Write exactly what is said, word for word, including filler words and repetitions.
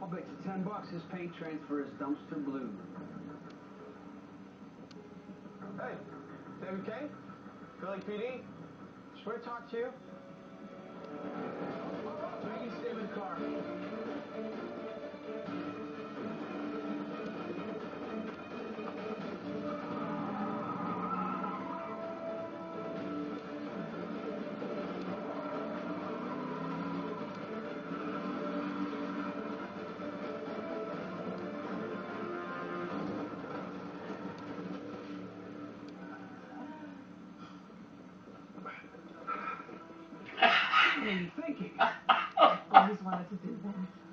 I'll bet you ten bucks his pay transfer is dumpster blue. Hey, David Kane? Philly P D? Should I talk to you? So you can stay in the car. What are you thinking? I always wanted to do that.